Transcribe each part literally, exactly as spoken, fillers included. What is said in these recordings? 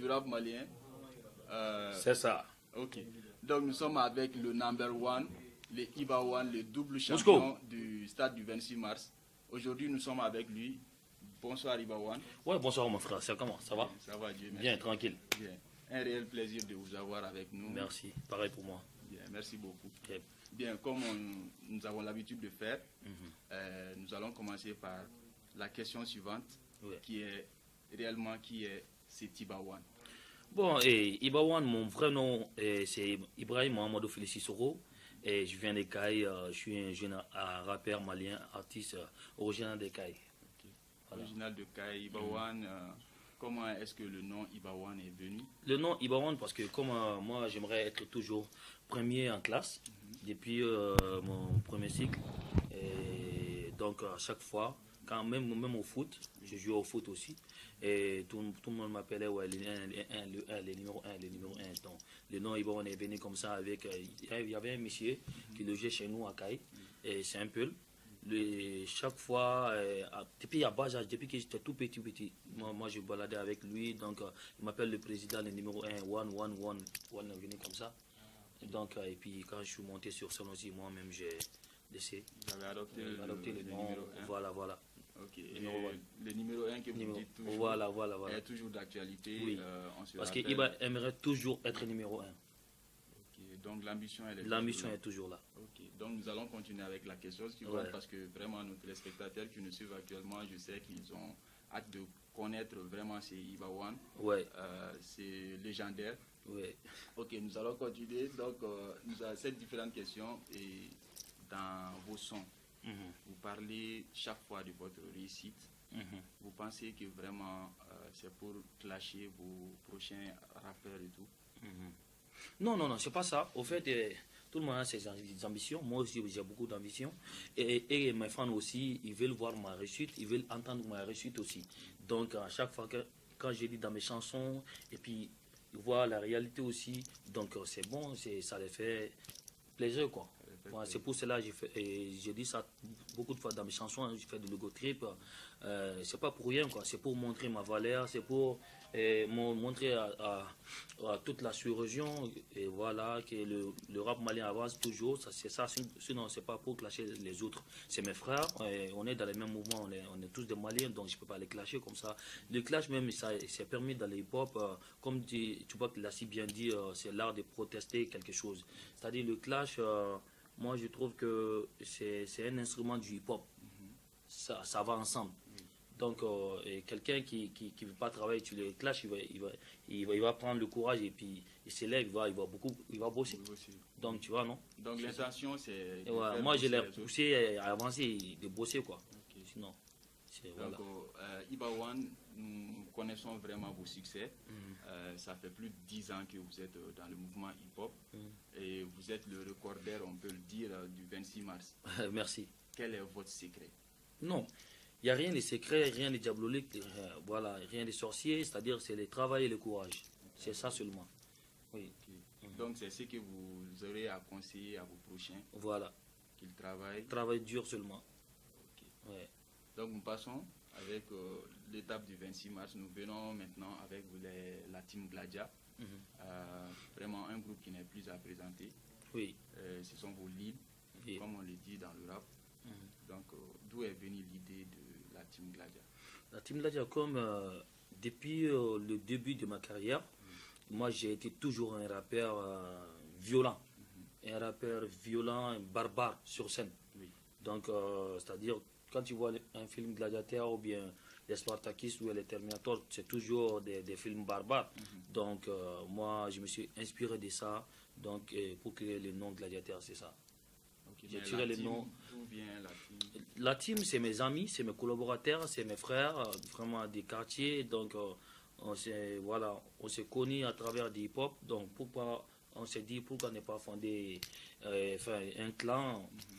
rap malien. Euh, C'est ça. Ok. Donc nous sommes avec le number one, le Iba One, le double champion du stade du vingt-six mars. Aujourd'hui, nous sommes avec lui. Bonsoir Iba One. Ouais, bonsoir mon frère. C'est comment? Ça va? Ça va, Dieu merci. Bien, tranquille. Bien. Un réel plaisir de vous avoir avec nous. Merci. Pareil pour moi. Bien, merci beaucoup. Okay. Bien, comme on, nous avons l'habitude de faire, Mm-hmm. euh, nous allons commencer par la question suivante, Ouais. qui est réellement qui est cet Iba One. Bon, et Iba One, mon vrai nom, c'est Ibrahim Mohamedou Félicie Soro. Et je viens des Cailles, euh, je suis un jeune euh, rappeur malien, artiste euh, originaire des Cailles. Okay. Voilà. Original de Cailles, Iba One. Mm. Euh, comment est-ce que le nom Iba One est venu? Le nom Iba One, parce que comme euh, moi, j'aimerais être toujours premier en classe, mm-hmm. depuis euh, mon premier cycle. Et donc, à chaque fois, quand même, même au foot, je joue au foot aussi. Et tout, tout le monde m'appelait ouais, le un, le numéro un, le numéro un. Donc, le nom Iba One est venu comme ça avec. Euh, il y avait un monsieur mm-hmm. qui logeait chez nous à Caille, mm-hmm. et c'est un peu. Le, chaque fois, euh, depuis à bas âge, depuis que j'étais tout petit, petit, moi, moi je baladais avec lui. Donc, euh, il m'appelle le président, le numéro un, one, one, one, one, est venu comme ça. Et donc, euh, et puis quand je suis monté sur son aussi, moi-même j'ai laissé. Vous avez adopté, le, adopté le, le nom. Voilà, voilà. Ok. Numéro le numéro un que vous numéro, dites toujours voilà, voilà, voilà. est toujours d'actualité. Oui. Euh, Parce qu'il aimerait toujours être numéro un. Ok. Donc l'ambition est L'ambition est toujours là. Ok. Donc nous allons continuer avec la question suivante ouais. parce que vraiment nos téléspectateurs qui nous suivent actuellement, je sais qu'ils ont hâte de connaître vraiment ces Iba One. Ouais. Euh, c'est légendaire. Ouais. Ok, nous allons continuer. Donc euh, nous avons cette différentes questions et dans vos sons. Mm-hmm. Vous parlez chaque fois de votre réussite. Mm-hmm. Vous pensez que vraiment euh, c'est pour clasher vos prochains rappeurs et tout? Mm-hmm. Non, non, non, c'est pas ça. Au fait, euh, tout le monde a ses ambitions. Moi aussi, j'ai beaucoup d'ambitions. Et, et mes fans aussi, ils veulent voir ma réussite, ils veulent entendre ma réussite aussi. Donc, à chaque fois que quand je lis dans mes chansons, et puis ils voient la réalité aussi, donc c'est bon, ça les fait plaisir, quoi. Voilà, c'est pour cela que j'ai dit ça beaucoup de fois dans mes chansons, hein, je fais de l'ego trip. Euh, c'est pas pour rien, quoi. C'est pour montrer ma valeur, c'est pour euh, montrer à, à, à toute la sous-région, et voilà, que le, le rap malien avance toujours. C'est ça, sinon c'est pas pour clasher les autres. C'est mes frères, on est dans les mêmes mouvements, on est, on est tous des Maliens, donc je peux pas les clasher comme ça. Le clash même, ça c'est permis dans les hip-hop, euh, comme tu, tu vois qu'il l'a si bien dit, euh, c'est l'art de protester quelque chose. C'est-à-dire le clash. Euh, Moi, je trouve que c'est un instrument du hip-hop. Mm-hmm. ça, ça va ensemble. Mm-hmm. Donc, euh, quelqu'un qui ne qui, qui veut pas travailler, tu le clashes, il va, il, va, il, va, il va prendre le courage et puis il s'élève, il va, il va beaucoup, il va bosser. Oui, donc, tu vois, non? Donc, l'intention, c'est... Ouais, moi, je l'ai poussé à avancer, de bosser, quoi. Okay. Sinon, c'est... Voilà. Donc, euh, Iba One, nous connaissons vraiment vos succès. Mm-hmm. euh, ça fait plus de dix ans que vous êtes dans le mouvement hip-hop. Mm-hmm. Et vous êtes le recordaire, on peut le dire, du vingt-six mars. Merci. Quel est votre secret? Non, il n'y a rien de secret, rien de diabolique, euh, voilà, rien de sorcier, c'est-à-dire c'est le travail et le courage. C'est ça seulement. Oui. Okay. Mm-hmm. Donc c'est ce que vous aurez à conseiller à vos prochains. Voilà. Qu'ils travaillent. Travail dur seulement. Ok. Ouais. Donc nous passons avec euh, l'étape du vingt-six mars. Nous venons maintenant avec les, la team Gladia. Mm-hmm. euh, vraiment un groupe qui n'est plus à présenter. Oui. Euh, ce sont vos leads, oui. Comme on le dit dans le rap. Mm-hmm. Donc euh, d'où est venue l'idée de la team Gladia? La team Gladia, comme euh, depuis euh, le début de ma carrière, mm-hmm. moi j'ai été toujours un rappeur euh, violent. Mm-hmm. Un rappeur violent, un barbare sur scène. Oui. Donc euh, c'est-à-dire quand tu vois un film Gladiateur ou bien les Spartacus ou les Terminator, c'est toujours des, des films barbares. Mm-hmm. Donc euh, moi, je me suis inspiré de ça, donc euh, pour créer le nom Gladiateur, c'est ça. Okay, j'ai tiré le nom. D'où vient la team? La team, c'est mes amis, c'est mes collaborateurs, c'est mes frères, euh, vraiment des quartiers. Donc euh, on s'est voilà, on s'est connus à travers du hip-hop. Donc pourquoi on s'est dit pourquoi ne pas fonder euh, enfin, un clan? Mm-hmm.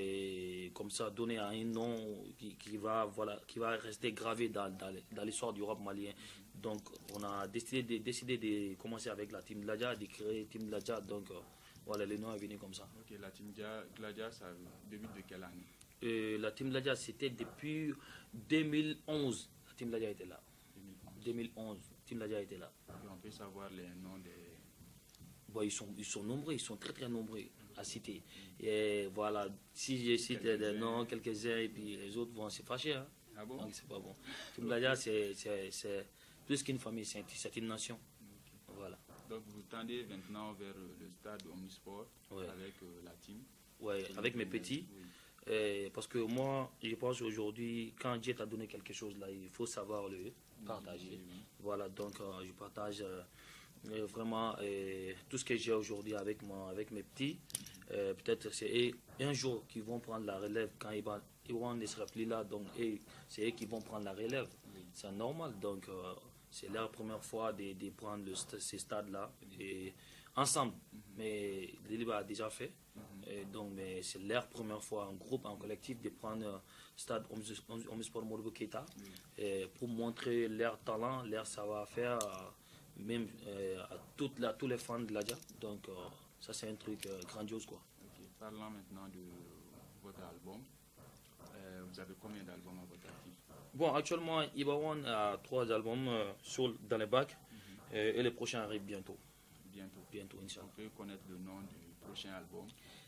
Et comme ça donner un nom qui, qui, va, voilà, qui va rester gravé dans, dans, dans l'histoire du rap malien. Mm-hmm. Donc on a décidé de, décidé de commencer avec la team Gladia, de créer Team Gladia. Donc euh, voilà, le nom est venu comme ça. Ok, la team Gladia, ça débute de quelle année? euh, La team Gladia, c'était depuis deux mille onze. La team Gladia était là. deux mille onze. Tim Ladja était là. Et on peut savoir les noms des... Bon, ils, sont, ils sont nombreux, ils sont très très nombreux à citer. Et voilà, si je cite des noms, quelques-uns, et puis les autres vont se fâcher. Hein. Ah bon? Donc c'est pas bon. Tim Ladja, c'est plus qu'une famille, c'est une nation. Okay. Voilà. Donc vous tendez maintenant vers le stade Omnisport ouais. avec euh, la team? Oui, avec mes petits. Oui. Euh, parce que moi, je pense aujourd'hui, quand Dieu t'a donné quelque chose là, il faut savoir le partager. Oui, oui. Voilà, donc euh, je partage euh, vraiment euh, tout ce que j'ai aujourd'hui avec, avec mes petits. Euh, Peut-être c'est un jour qu'ils vont prendre la relève quand Iwan, Iwan ne sera plus là, donc c'est eux qui vont prendre la relève. Oui. C'est normal, donc euh, c'est leur première fois de, de prendre le, ces stades-là ensemble. Mm-hmm. Mais Liliba a déjà fait. Et donc, mais c'est leur première fois en groupe, en collectif, de prendre le stade Omnisport Modibo Keita pour montrer leur talent, leur savoir-faire, même euh, à, toute la, tous les fans de l'Adja. Donc, euh, ça, c'est un truc euh, grandiose, quoi. Okay. Parlant maintenant de votre album, euh, vous avez combien d'albums à votre actif? Bon, actuellement, Ibawan a trois albums euh, sur, dans les bacs mm-hmm. et, et les prochains arrivent bientôt. Bientôt. Bientôt, Inch'Allah. On peut connaître le nom du prochain album?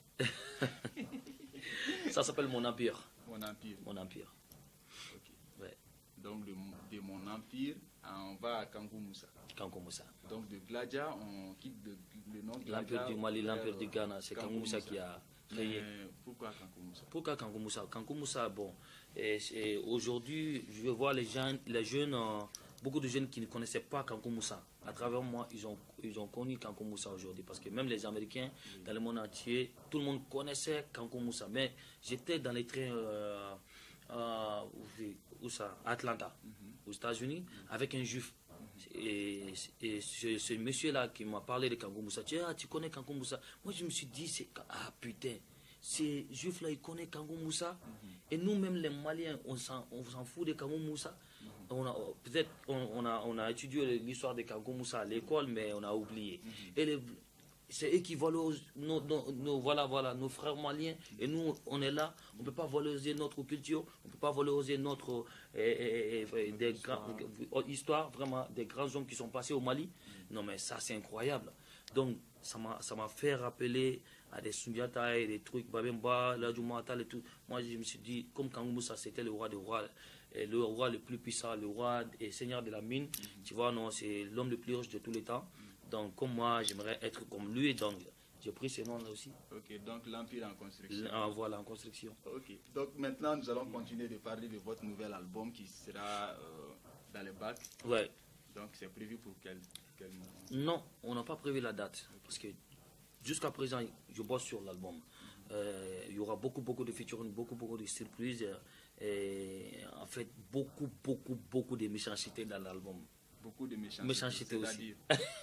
Ça s'appelle Mon Empire. Mon Empire. Mon Empire. Ok. Ouais. Donc de, de Mon Empire, on va à Kankou Moussa. Kankou Moussa. Donc de Gladja, on quitte de, le nom de l'Empire du Mali, l'Empire du Ghana. C'est Kankou Moussa qui a créé. Mais pourquoi Kankou Moussa? Pourquoi Kankou Moussa? Kankou Moussa, bon. Aujourd'hui, je veux voir les, gens, les jeunes, euh, beaucoup de jeunes qui ne connaissaient pas Kankou Moussa. À travers moi, ils ont, ils ont connu Kankou Moussa aujourd'hui. Parce que même les Américains, oui. dans le monde entier, tout le monde connaissait Kankou Moussa. Mais j'étais dans les trains, euh, euh, où, où ça, à Atlanta, mm-hmm. aux États-Unis, mm-hmm. avec un juif. Mm-hmm. Et, et ce, ce monsieur-là qui m'a parlé de Kankou Moussa, tu, ah, tu connais Kankou Moussa? Moi, je me suis dit, c'est, ah putain, ces juifs-là, ils connaissent Kankou Moussa. Mm-hmm. Et nous-mêmes, les Maliens, on s'en fout de Kankou Moussa. Mm-hmm. Peut-être on, on, a, on a étudié l'histoire de Kankou Moussa à l'école, mais on a oublié. Mm-hmm. Et c'est eux qui valorisent nos, nos, nos, voilà, voilà, nos frères maliens. Et nous, on est là, on ne peut pas valoriser notre culture, on ne peut pas valoriser notre eh, eh, eh, des histoire. Grands, histoire, vraiment, des grands hommes qui sont passés au Mali. Mm-hmm. Non, mais ça, c'est incroyable. Donc, ça m'a fait rappeler à des Sundiata et des trucs, Babemba, Ladjoumatal et tout. Moi, je me suis dit, comme Kankou Moussa, c'était le roi des rois. Et le roi le plus puissant, le roi et seigneur de la mine, mm-hmm. tu vois, non, c'est l'homme le plus riche de tous les temps. Mm-hmm. Donc, comme moi, j'aimerais être comme lui, donc j'ai pris ce nom-là aussi. Ok, donc l'Empire en construction. Ah, voilà, en construction. Ok, donc maintenant, nous allons continuer de parler de votre nouvel album qui sera euh, dans les bacs. Ouais. Donc, c'est prévu pour quel, quel moment? Non, on n'a pas prévu la date, okay. Parce que jusqu'à présent, je bosse sur l'album. Mm-hmm. euh, il y aura beaucoup, beaucoup de featuring, beaucoup, beaucoup de surprises. Et en fait, beaucoup, beaucoup, beaucoup de méchanceté dans l'album. Beaucoup de méchanceté, méchanceté aussi.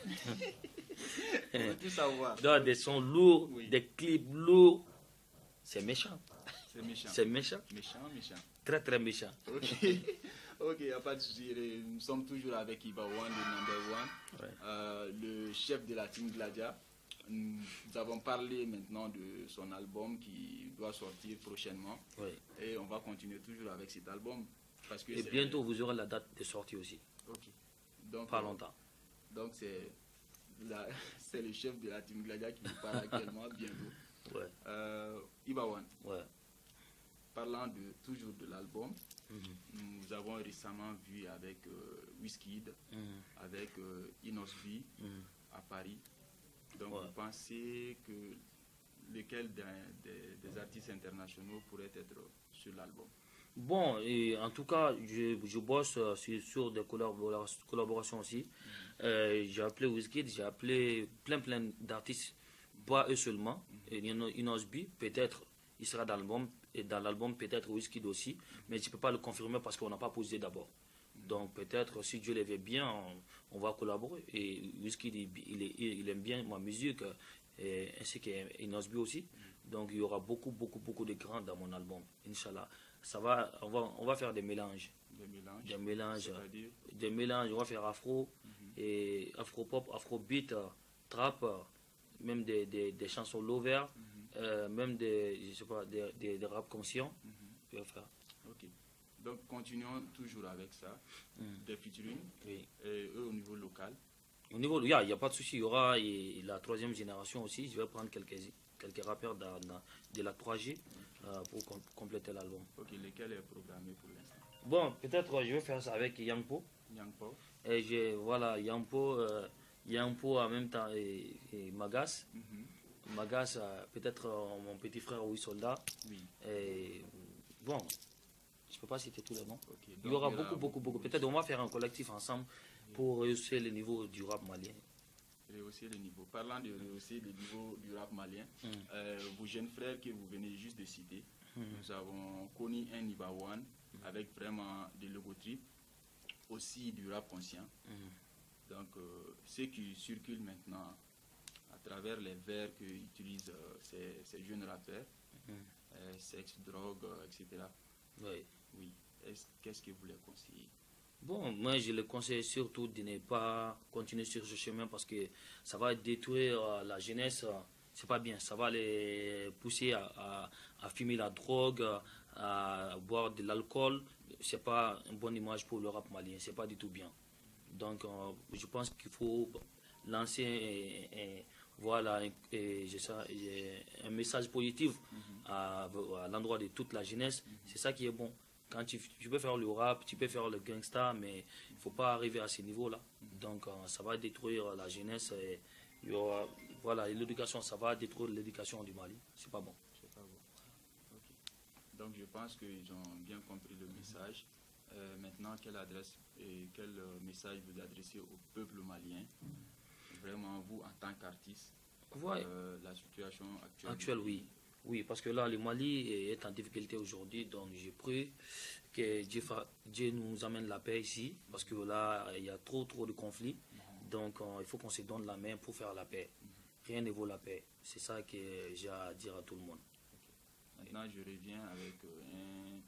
On veut tout savoir. Donc, des sons lourds, oui. Des clips lourds. C'est méchant. C'est méchant. C'est méchant. Méchant, méchant. Très, très méchant. Ok, ok, il n'y a pas de souci. Nous sommes toujours avec Ibawan, le number one, ouais. euh, le chef de la team Gladja. Nous avons parlé maintenant de son album qui doit sortir prochainement. Oui. Et on va continuer toujours avec cet album. Parce que et bientôt, vous aurez la date de sortie aussi. Ok. Donc, pas longtemps. Euh, donc, c'est le chef de la team Gladja qui nous parle actuellement, bientôt. Ouais. Euh, Ibawan. Ouais. Parlant de, toujours de l'album, mm-hmm. nous avons récemment vu avec euh, Wizkid, mm-hmm. avec euh, Inosby mm-hmm. à Paris. Donc, ouais. Vous pensez que lesquels des, des, des artistes internationaux pourraient être sur l'album? Bon, et en tout cas, je, je bosse euh, sur, sur des collaborations, collaborations aussi. Mm-hmm. euh, j'ai appelé Wizkid, j'ai appelé plein plein d'artistes, pas eux seulement. Mm-hmm. Inosby, peut-être, il sera dans l'album, et dans l'album peut-être Wizkid aussi, mm-hmm. mais je ne peux pas le confirmer parce qu'on n'a pas posé d'abord. Donc peut-être, si Dieu le veut bien, on, on va collaborer. Et Wizkid, il, il, il aime bien ma musique, et, ainsi qu'Inosby aussi. Mm. Donc il y aura beaucoup, beaucoup, beaucoup de grands dans mon album, Inch'Allah. Ça va, on, va, on va faire des mélanges. Des mélanges Des mélanges. Des mélanges, on va faire afro, mm-hmm. et afro-pop, afro-beat, trap, même des, des, des chansons lover, mm-hmm. euh, même des, je sais pas, des, des, des rap conscients. Mm-hmm. Je vais faire. Ok. Donc, continuons toujours avec ça. Mm. Des featuring, oui. Et eux au niveau local. Au niveau, il n'y a, a pas de souci. Il y aura et, et la troisième génération aussi. Je vais prendre quelques, quelques rappeurs de, de, de la trois G euh, pour com compléter l'album. Ok, lesquels est programmé pour l'instant? Bon, peut-être je vais faire ça avec Yangpo. Yangpo. Et je, voilà, Yangpo, euh, Yangpo en même temps et, et Magas. Mm -hmm. Magas, euh, peut-être euh, mon petit frère Oui Soldat. Oui. Et bon, je ne peux pas citer tous les noms. Okay, il y aura beaucoup, beaucoup, beaucoup. Peut-être on va faire un collectif ensemble oui. pour rehausser le niveau du rap malien. Rehausser le niveau. Parlant de rehausser le niveau du rap malien, mm. euh, vos jeunes frères que vous venez juste de citer, mm. nous avons connu un Ibawan mm. avec vraiment des logotypes, aussi du rap conscient. Mm. Donc, euh, ce qui circule maintenant à travers les vers qu'utilisent euh, ces, ces jeunes rappeurs, mm. euh, sexe, drogue, euh, et cetera. Oui. Oui. Qu'est-ce que vous les conseillez? Bon, moi je les conseille surtout de ne pas continuer sur ce chemin parce que ça va détruire euh, la jeunesse. Euh, c'est pas bien. Ça va les pousser à, à, à fumer la drogue, à, à boire de l'alcool. C'est pas une bonne image pour le rap malien. C'est pas du tout bien. Donc euh, je pense qu'il faut lancer un, un, voilà, un, un, un message positif mm-hmm. à, à l'endroit de toute la jeunesse. Mm-hmm. C'est ça qui est bon. Quand tu, tu peux faire le rap, tu peux faire le gangsta, mais il ne faut pas arriver à ce niveau-là. Mm-hmm. Donc euh, ça va détruire la jeunesse. Et il y aura, voilà, l'éducation, ça va détruire l'éducation du Mali. C'est pas bon. C'est pas bon. Okay. Donc je pense qu'ils ont bien compris le message. Euh, maintenant, quelle adresse et quel euh, message vous adressez au peuple malien? Vraiment, vous, en tant qu'artiste, ouais. euh, la situation actuelle. Actuelle, oui. Oui, parce que là, le Mali est en difficulté aujourd'hui, donc j'ai pris que Dieu, Dieu nous amène la paix ici, parce que là, il y a trop, trop de conflits. Mm-hmm. Donc, euh, il faut qu'on se donne la main pour faire la paix. Mm-hmm. Rien ne vaut la paix. C'est ça que j'ai à dire à tout le monde. Okay. Maintenant, je reviens avec euh,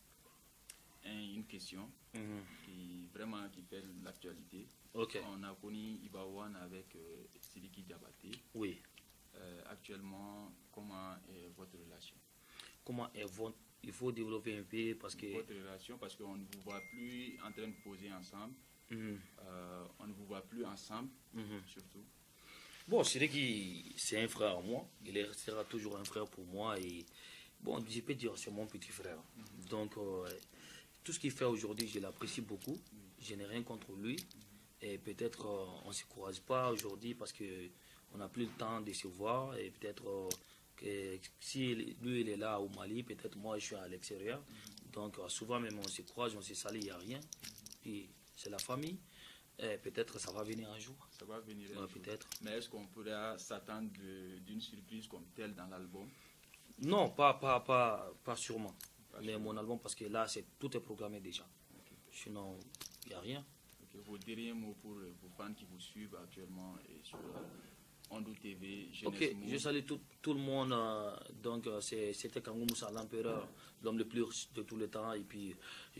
un, un, une question mm-hmm. qui vraiment qui fait l'actualité. Okay. On a connu Ibawan avec euh, Sidiki Diabaté. Oui. Euh, actuellement, comment est votre relation? Comment est votre... Il faut développer un peu parce que... Votre relation, parce qu'on ne vous voit plus en train de poser ensemble. Mm-hmm. euh, on ne vous voit plus ensemble, mm-hmm. surtout. Bon, Sidiki, c'est un frère à moi. Il restera toujours un frère pour moi. Et bon, je peux dire c'est mon petit frère. Mm-hmm. Donc, euh, tout ce qu'il fait aujourd'hui, je l'apprécie beaucoup. Mm-hmm. Je n'ai rien contre lui. Mm-hmm. Et peut-être euh, on ne se courage pas aujourd'hui parce que on n'a plus le temps de se voir et peut-être euh, que si lui il est là au Mali, peut-être moi je suis à l'extérieur. Mm-hmm. Donc euh, souvent même on se croise, on se salue, il n'y a rien. Mm-hmm. Puis c'est la famille. Peut-être ça va venir un jour. Ça va venir un ouais, jour. Peut-être. Mais est-ce qu'on pourrait s'attendre d'une surprise comme telle dans l'album? Non, pas, pas, pas, pas sûrement. Pas Mais sûrement. Mon album, parce que là, tout est programmé déjà. Okay. Sinon, il n'y a rien. Okay. Vos derniers mots pour vos fans qui vous suivent actuellement et sur Ondo T V, Jeunesse Ok, Mood. je salue tout, tout le monde. Euh, donc, euh, c'était Kangou Moussa, l'empereur, l'homme le plus riche de tout le temps. Et puis,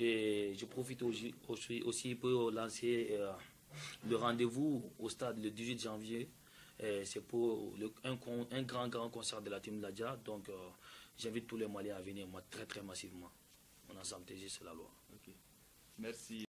et je profite aussi, aussi, aussi pour lancer euh, le rendez-vous au stade le dix-huit janvier. C'est pour le, un, un grand, grand concert de la team Ladja. Donc, euh, j'invite tous les Maliens à venir moi, très, très massivement. On a ensemble, c'est la loi. Okay. Merci.